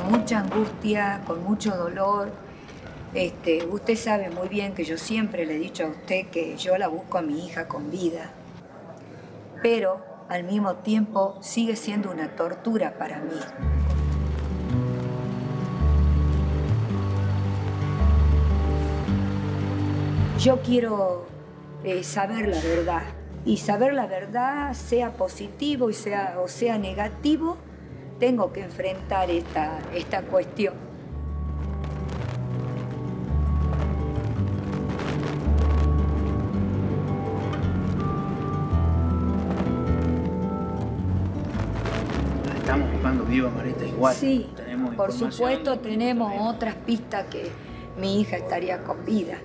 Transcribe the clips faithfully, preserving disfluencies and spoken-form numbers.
con mucha angustia, con mucho dolor. Este, usted sabe muy bien que yo siempre le he dicho a usted que yo la busco a mi hija con vida, pero al mismo tiempo sigue siendo una tortura para mí. Yo quiero eh, saber la verdad, y saber la verdad, sea positivo y sea, o sea negativo, tengo que enfrentar esta, esta cuestión. Estamos buscando viva Marita igual. Sí, tenemos por supuesto tenemos otras pistas que mi hija estaría con vida.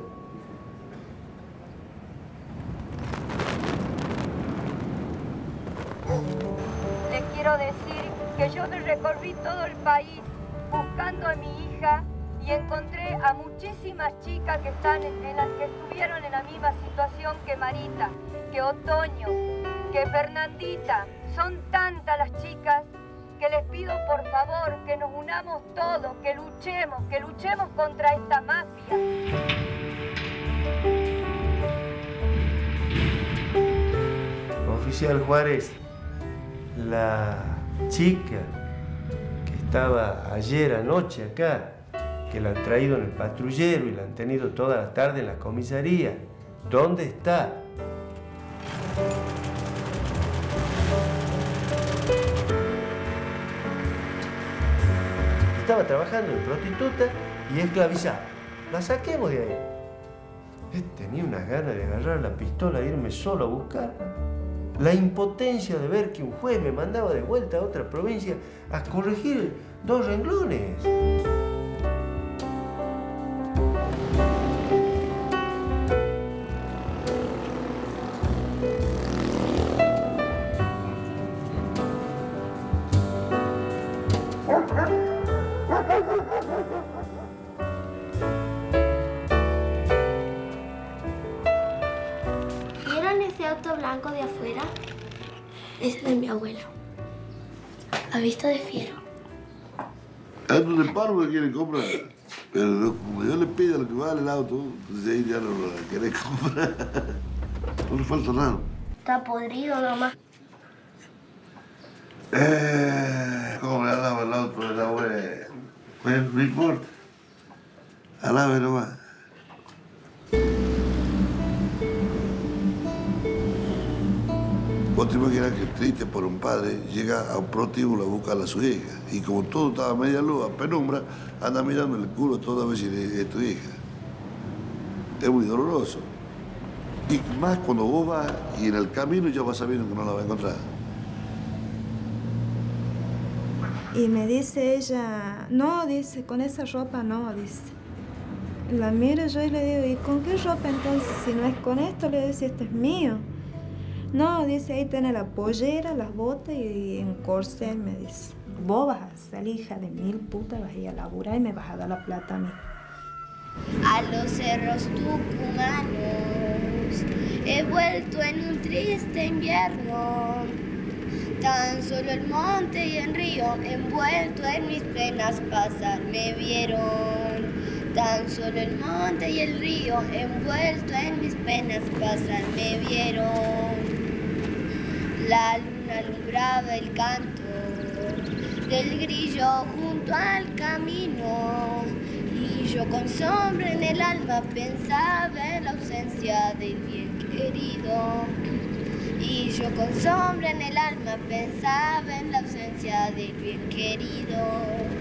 Les quiero decir que yo me recorrí todo el país buscando a mi hija y encontré a muchísimas chicas que, están en, en las que estuvieron en la misma situación que Marita, que Otoño, que Fernandita. Son tantas las chicas que les pido por favor que nos unamos todos, que luchemos, que luchemos contra esta mafia. Oficial Juárez, la chica que estaba ayer anoche acá, que la han traído en el patrullero y la han tenido toda la tarde en la comisaría, ¿dónde está? Estaba trabajando en prostituta y esclavizada. La saquemos de ahí. Eh, Tenía unas ganas de agarrar la pistola e irme solo a buscarla. La impotencia de ver que un juez me mandaba de vuelta a otra provincia a corregir dos renglones. ¿Vieron ese auto blanco de afuera? Ese es de mi abuelo. A vista de fiero. Auto de paro que quieren comprar. Pero no, como yo le pido lo que vale el auto, entonces ahí ya no lo quieren comprar. No le falta nada. Está podrido nomás. Eh, ¿Cómo le alaba el auto de la abuela? Pues no importa. Alabe nomás. Vos te imaginas que triste por un padre llega a un prostíbulo a buscar a su hija y como todo estaba a media luz, a penumbra, anda mirando el culo toda vez si es tu hija. Es muy doloroso. Y más cuando vos vas y en el camino ya vas sabiendo que no la vas a encontrar. Y me dice ella, no, dice, con esa ropa no, dice. La miro yo y le digo, ¿y con qué ropa entonces? Si no es con esto, le digo, si esto es mío. No, dice, ahí tiene la pollera, las botas y un corcel, me dice. Vos vas a salir, hija de mil putas, vas a ir a laburar y me vas a dar la plata a mí. A los cerros tucumanos he vuelto en un triste invierno. Tan solo el monte y el río envuelto en mis penas pasar me vieron. Tan solo el monte y el río envuelto en mis penas pasar me vieron. La luna alumbraba el canto del grillo junto al camino y yo con sombra en el alma pensaba en la ausencia del bien querido. Y yo con sombra en el alma pensaba en la ausencia del bien querido.